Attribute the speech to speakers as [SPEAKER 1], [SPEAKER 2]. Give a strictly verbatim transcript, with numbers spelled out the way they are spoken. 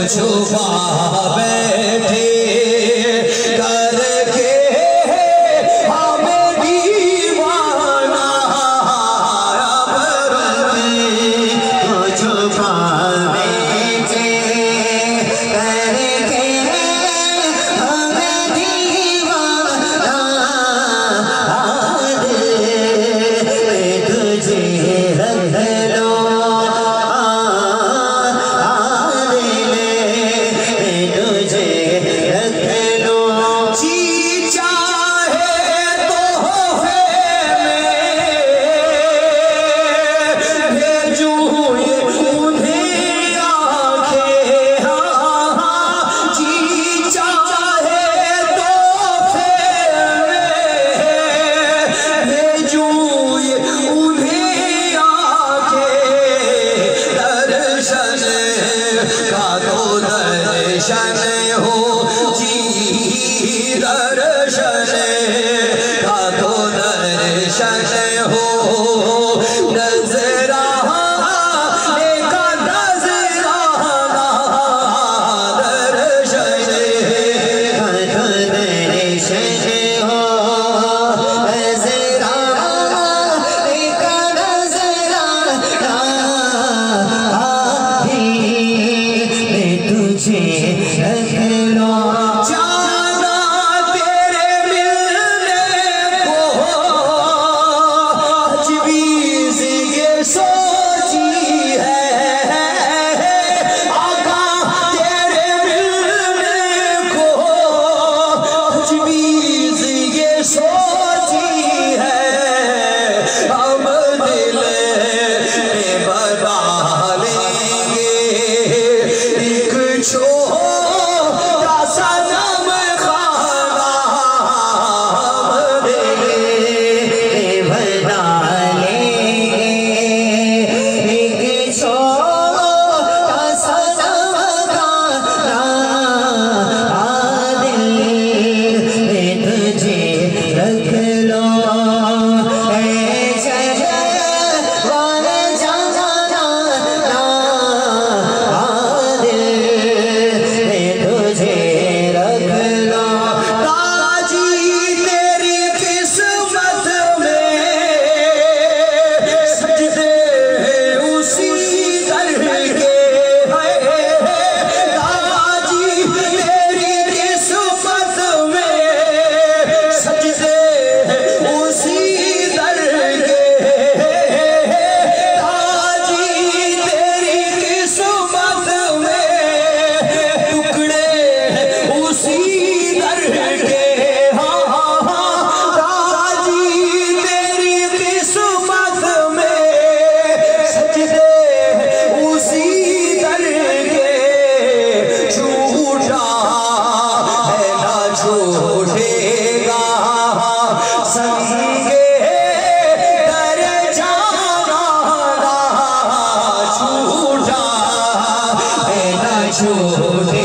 [SPEAKER 1] छुपा बैठे करके हमें दीवाना को छुपा बैठे करके हमें दीवाना तुझे रख लो दर्शन हो जी दर्शन का तो दर्शन हो नजराने का नजराना दर्शन का तो दर्शन हो नजराने का नजराना तुझे रख लो जाना तेरे मिलने को तजवीज़ ये सोची है आका तेरे मिलने को तजवीज़ ये सोची है हम दिल में बता लेंगे छोटा सनम खाना बना लेंगे एक छोटा सनम खाना दिल में तुझे रख लो छूटेगा संगे दर जाना छूटा न छूटे